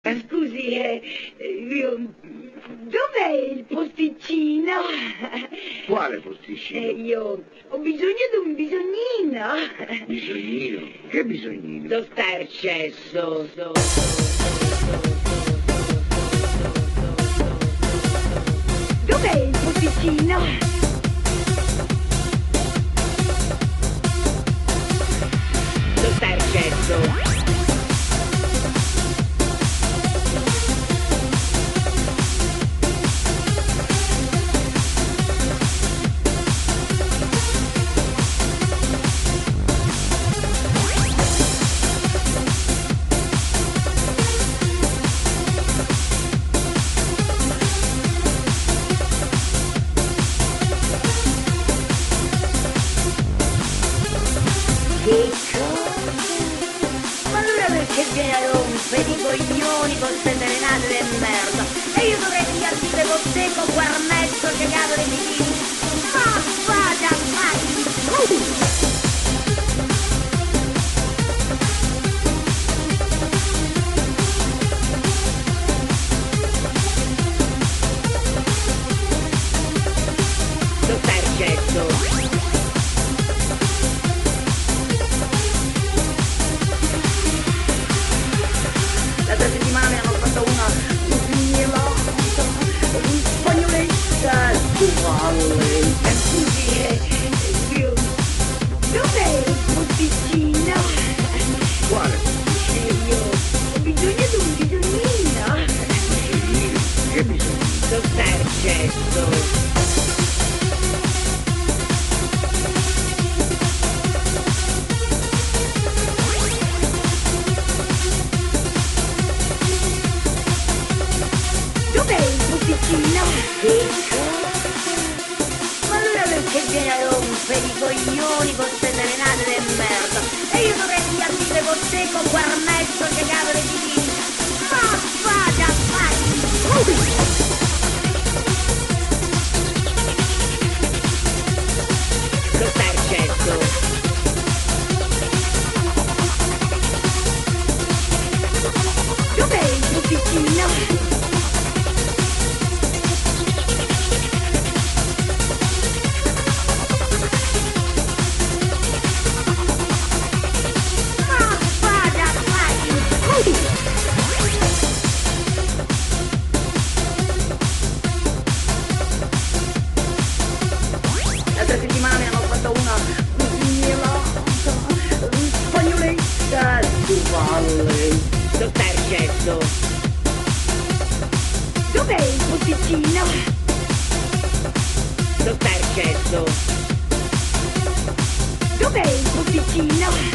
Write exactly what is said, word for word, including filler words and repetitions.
Scusi, eh, io... dov'è il posticino? Quale posticino? Eh, io ho bisogno di un bisognino. Bisognino? Che bisognino? Lo stercesso. So, so, dov'è il posticino? Lo stercesso. Ma allora perché viene a rompere i coglioni con ste serenate del merda? E io dovrei rialzire con te con guarnetto che cavolo di dici? Ma vada, vai! Lo stercetto. L'altra settimana mi hanno fatto una mielata, un spagnoletta uguale. Scusi, eh, io... dov'è il posticino? Quale? Eh, io ho bisogno di un bisognino. Bisognino? Che bisognino? Lo stercetto. Dov'è il posticino? Ma allora perché viene a rompere i coglioni con ste serenate del merda? E io dovrei rialzire con te con guarnetto che cavolo di dici? Ma vada, vai! Lo stercetto. Dov'è il posticino? L'altra settimana mi hanno fatto una mielata, un spagnoletta uguale. Lo stercetto. Dov'è il posticino? Lo stercetto. Dov'è il posticino?